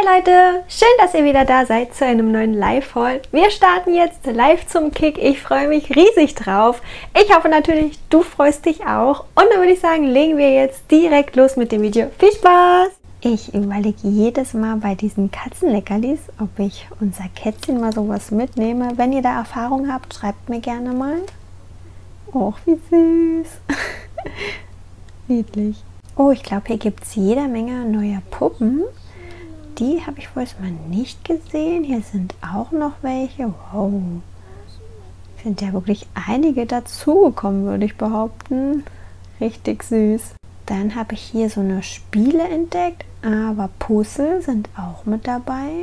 Leute, schön, dass ihr wieder da seid zu einem neuen Live-Haul. Wir starten jetzt live zum Kick. Ich freue mich riesig drauf. Ich hoffe natürlich, du freust dich auch. Und dann würde ich sagen, legen wir jetzt direkt los mit dem Video. Viel Spaß! Ich überlege jedes Mal bei diesen Katzenleckerlis, ob ich unser Kätzchen mal sowas mitnehme. Wenn ihr da Erfahrung habt, schreibt mir gerne mal. Och, wie süß! Niedlich. Oh, ich glaube, hier gibt es jede Menge neuer Puppen. Die habe ich vorher mal nicht gesehen. Hier sind auch noch welche. Wow. Sind ja wirklich einige dazugekommen, würde ich behaupten. Richtig süß. Dann habe ich hier so eine Spiele entdeckt, aber Puzzle sind auch mit dabei.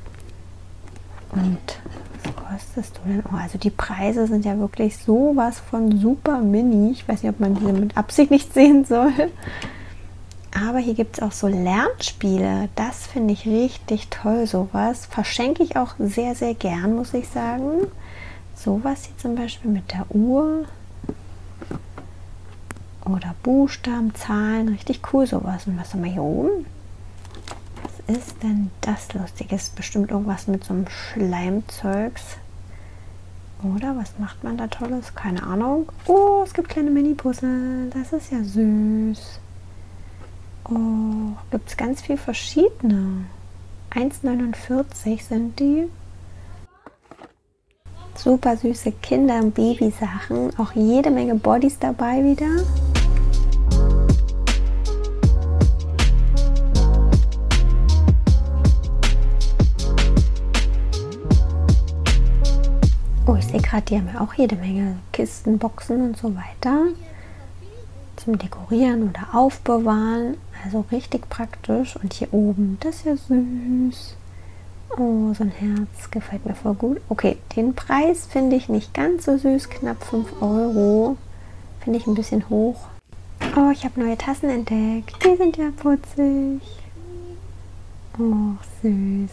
Und was kostest du denn? Oh, also die Preise sind ja wirklich sowas von super mini. Ich weiß nicht, ob man diese mit Absicht nicht sehen soll. Aber hier gibt es auch so Lernspiele. Das finde ich richtig toll, sowas. Verschenke ich auch sehr, sehr gern, muss ich sagen. Sowas hier zum Beispiel mit der Uhr. Oder Buchstaben, Zahlen. Richtig cool sowas. Und was haben wir hier oben? Was ist denn das Lustiges? Bestimmt irgendwas mit so einem Schleimzeugs. Oder was macht man da Tolles? Keine Ahnung. Oh, es gibt kleine Mini-Puzzle. Das ist ja süß. Oh, gibt es ganz viel verschiedene. 1,49 sind die. Super süße Kinder- und Babysachen. Auch jede Menge Bodies dabei wieder. Oh, ich sehe gerade, die haben ja auch jede Menge Kisten, Boxen und so weiter. Zum Dekorieren oder Aufbewahren. Also richtig praktisch. Und hier oben, das ist ja süß. Oh, so ein Herz. Gefällt mir voll gut. Okay, den Preis finde ich nicht ganz so süß. Knapp 5 €. Finde ich ein bisschen hoch. Oh, ich habe neue Tassen entdeckt. Die sind ja putzig. Oh, süß.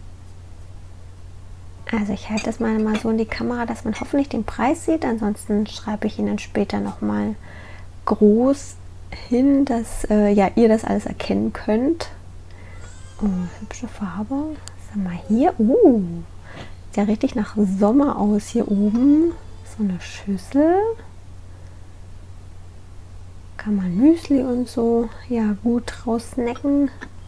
Also ich halte das mal so in die Kamera, dass man hoffentlich den Preis sieht. Ansonsten schreibe ich Ihnen später nochmal groß hin, dass ja, ihr das alles erkennen könnt. Oh, hübsche Farbe. Sag mal hier. Sieht ja richtig nach Sommer aus hier oben. So eine Schüssel. Kann man Müsli und so ja gut raussnacken.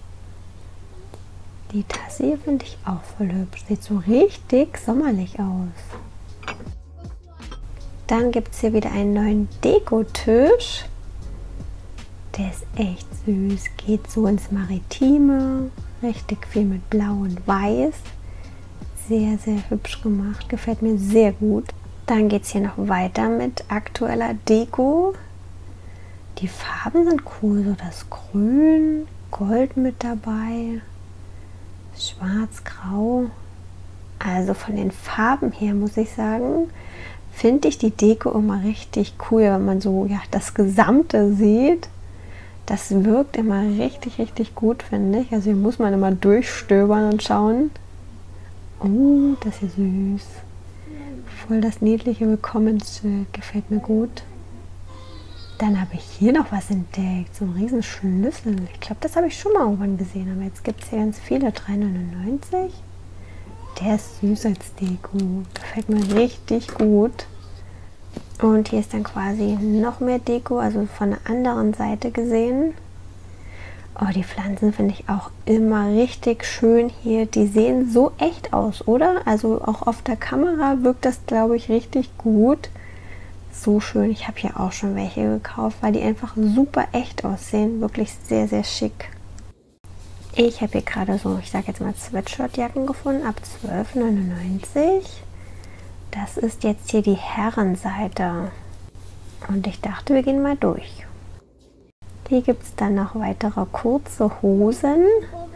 Die Tasse hier finde ich auch voll hübsch. Sieht so richtig sommerlich aus. Dann gibt es hier wieder einen neuen Dekotisch. Der ist echt süß. Geht so ins Maritime. Richtig viel mit Blau und Weiß. Sehr, sehr hübsch gemacht. Gefällt mir sehr gut. Dann geht es hier noch weiter mit aktueller Deko. Die Farben sind cool. So das Grün, Gold mit dabei. Schwarz, Grau. Also von den Farben her muss ich sagen, finde ich die Deko immer richtig cool, wenn man so ja, das Gesamte sieht. Das wirkt immer richtig, richtig gut, finde ich. Also hier muss man immer durchstöbern und schauen. Oh, das ist süß. Voll das niedliche Willkommensschild. Gefällt mir gut. Dann habe ich hier noch was entdeckt. So ein riesen Schlüssel. Ich glaube, das habe ich schon mal irgendwann gesehen. Aber jetzt gibt es hier ganz viele. 3,99 €. Der ist süß als Deko. Gefällt mir richtig gut. Und hier ist dann quasi noch mehr Deko, also von der anderen Seite gesehen. Oh, die Pflanzen finde ich auch immer richtig schön hier. Die sehen so echt aus, oder? Also auch auf der Kamera wirkt das, glaube ich, richtig gut. So schön. Ich habe hier auch schon welche gekauft, weil die einfach super echt aussehen. Wirklich sehr, sehr schick. Ich habe hier gerade so, ich sage jetzt mal Sweatshirtjacken gefunden, ab 12,99 €. Das ist jetzt hier die Herrenseite. Und ich dachte, wir gehen mal durch. Hier gibt es dann noch weitere kurze Hosen.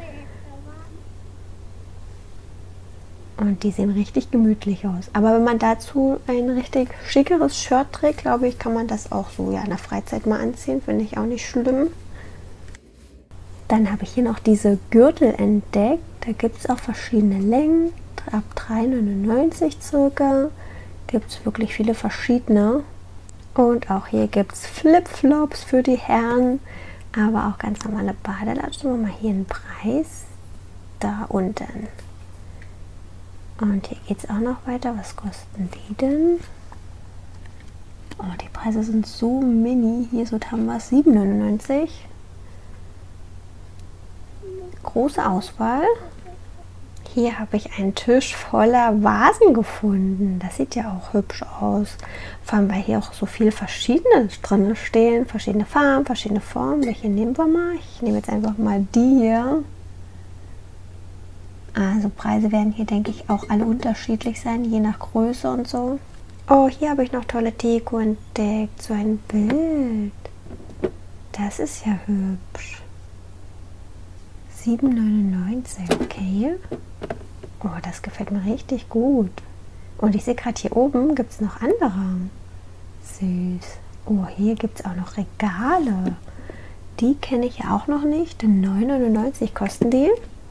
Und die sehen richtig gemütlich aus. Aber wenn man dazu ein richtig schickeres Shirt trägt, glaube ich, kann man das auch so ja, in der Freizeit mal anziehen. Finde ich auch nicht schlimm. Dann habe ich hier noch diese Gürtel entdeckt. Da gibt es auch verschiedene Längen. Ab 3,99 € circa. Gibt es wirklich viele verschiedene. Und auch hier gibt es Flipflops für die Herren. Aber auch ganz normale Badelatschen. Machen wir mal hier einen Preis. da unten. Und hier geht es auch noch weiter. Was kosten die denn? Oh, die Preise sind so mini. Hier so haben wir es 7,99. Große Auswahl. Hier habe ich einen Tisch voller Vasen gefunden. Das sieht ja auch hübsch aus. Vor allem, weil hier auch so viel Verschiedenes drin stehen. Verschiedene Farben, verschiedene Formen. Welche nehmen wir mal? Ich nehme jetzt einfach mal die hier. Also Preise werden hier, denke ich, auch alle unterschiedlich sein, je nach Größe und so. Oh, hier habe ich noch tolle Deko entdeckt. So ein Bild. Das ist ja hübsch. 7,99, okay. Oh, das gefällt mir richtig gut. Und ich sehe gerade hier oben gibt es noch andere. Süß. Oh, hier gibt es auch noch Regale. Die kenne ich ja auch noch nicht. 9,99 kosten die.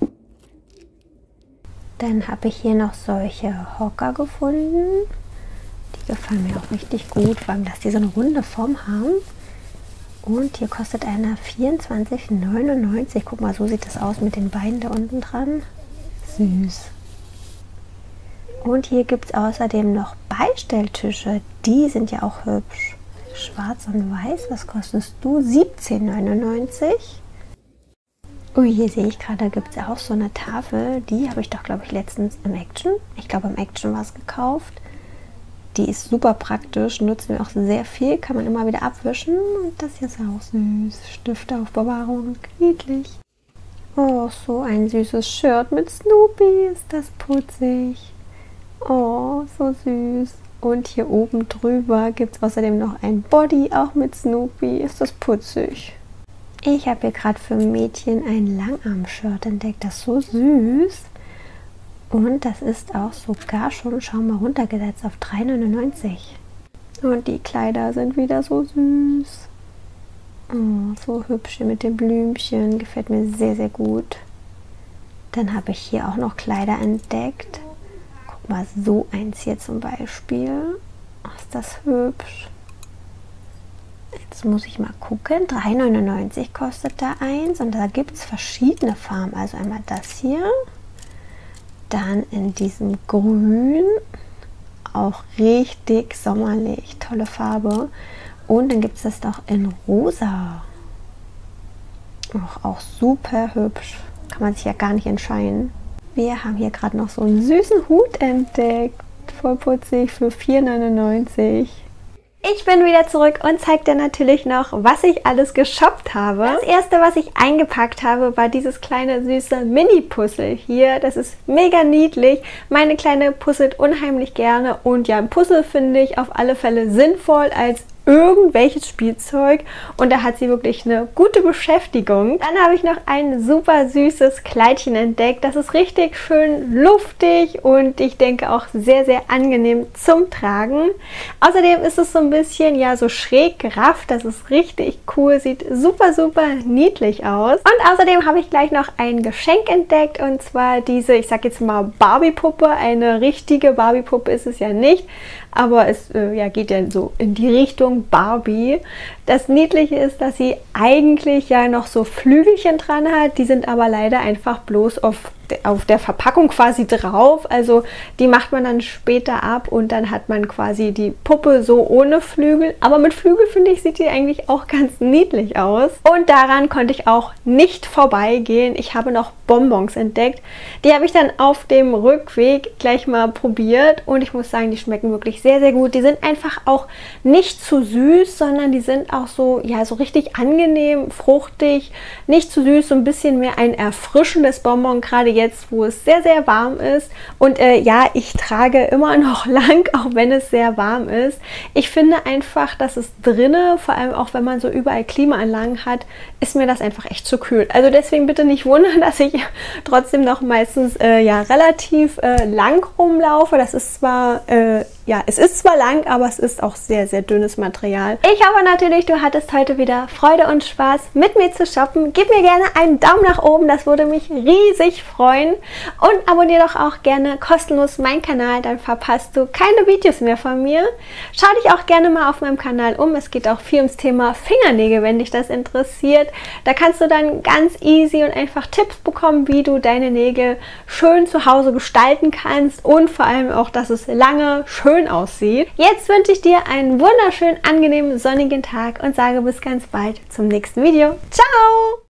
Dann habe ich hier noch solche Hocker gefunden. Die gefallen mir auch richtig gut, vor allem, dass die so eine runde Form haben. Und hier kostet einer 24,99. Guck mal, so sieht das aus mit den Beinen da unten dran. Süß. Und hier gibt es außerdem noch Beistelltische. Die sind ja auch hübsch. Schwarz und weiß. Was kostest du? 17,99. Ui, hier sehe ich gerade, da gibt es ja auch so eine Tafel. Die habe ich doch, glaube ich, letztens im Action. Ich glaube, im Action war es gekauft. Die ist super praktisch, nutzen wir auch sehr viel, kann man immer wieder abwischen. Und das hier ist auch süß. Stifteaufbewahrung, niedlich. Oh, so ein süßes Shirt mit Snoopy, ist das putzig. Oh, so süß. Und hier oben drüber gibt es außerdem noch ein Body, auch mit Snoopy, ist das putzig. Ich habe hier gerade für Mädchen ein Langarm-Shirt entdeckt, das ist so süß. Und das ist auch sogar schon, schau mal, runtergesetzt auf 3,99. Und die Kleider sind wieder so süß. Oh, so hübsch hier mit den Blümchen, gefällt mir sehr, sehr gut. Dann habe ich hier auch noch Kleider entdeckt. Guck mal, so eins hier zum Beispiel. Oh, ist das hübsch. Jetzt muss ich mal gucken. 3,99 kostet da eins. Und da gibt es verschiedene Farben. Also einmal das hier. Dann in diesem Grün. Auch richtig sommerlich. Tolle Farbe. Und dann gibt es das doch in Rosa. Auch super hübsch. Kann man sich ja gar nicht entscheiden. Wir haben hier gerade noch so einen süßen Hut entdeckt. Voll putzig für 4,99. Ich bin wieder zurück und zeige dir natürlich noch, was ich alles geshoppt habe. Das erste, was ich eingepackt habe, war dieses kleine süße Mini-Puzzle hier. Das ist mega niedlich. Meine Kleine puzzelt unheimlich gerne und ja, ein Puzzle finde ich auf alle Fälle sinnvoll als irgendwelches Spielzeug und da hat sie wirklich eine gute Beschäftigung. Dann habe ich noch ein super süßes Kleidchen entdeckt. Das ist richtig schön luftig und ich denke auch sehr, sehr angenehm zum Tragen. Außerdem ist es so ein bisschen, ja, so schräg gerafft. Das ist richtig cool, sieht super, super niedlich aus. Und außerdem habe ich gleich noch ein Geschenk entdeckt und zwar diese, ich sag jetzt mal Barbie-Puppe. Eine richtige Barbie-Puppe ist es ja nicht, aber es ja, geht ja so in die Richtung Barbie. Das Niedliche ist, dass sie eigentlich ja noch so Flügelchen dran hat. Die sind aber leider einfach bloß auf der Verpackung quasi drauf. Also die macht man dann später ab und dann hat man quasi die Puppe so ohne Flügel. Aber mit Flügel, finde ich, sieht die eigentlich auch ganz niedlich aus. Und daran konnte ich auch nicht vorbeigehen. Ich habe noch Bonbons entdeckt. Die habe ich dann auf dem Rückweg gleich mal probiert und ich muss sagen, die schmecken wirklich sehr, sehr gut. Die sind einfach auch nicht zu süß, sondern die sind auch so, ja, so richtig angenehm, fruchtig, nicht zu süß, so ein bisschen mehr ein erfrischendes Bonbon, gerade jetzt, wo es sehr, sehr warm ist. Und ja, ich trage immer noch lang, auch wenn es sehr warm ist. Ich finde einfach, dass es drinnen, vor allem auch wenn man so überall Klimaanlagen hat, ist mir das einfach echt zu kühl. Also deswegen bitte nicht wundern, dass ich trotzdem noch meistens ja relativ lang rumlaufe. Das ist zwar ja, es ist zwar lang, aber es ist auch sehr, sehr dünnes Material. Ich hoffe natürlich, du hattest heute wieder Freude und Spaß mit mir zu shoppen. Gib mir gerne einen Daumen nach oben, das würde mich riesig freuen. Und abonniere doch auch gerne kostenlos meinen Kanal, dann verpasst du keine Videos mehr von mir. Schau dich auch gerne mal auf meinem Kanal um. Es geht auch viel ums Thema Fingernägel, wenn dich das interessiert. Da kannst du dann ganz easy und einfach Tipps bekommen, wie du deine Nägel schön zu Hause gestalten kannst und vor allem auch, dass es lange schön aussieht. Jetzt wünsche ich dir einen wunderschönen, angenehmen, sonnigen Tag und sage bis ganz bald zum nächsten Video. Ciao!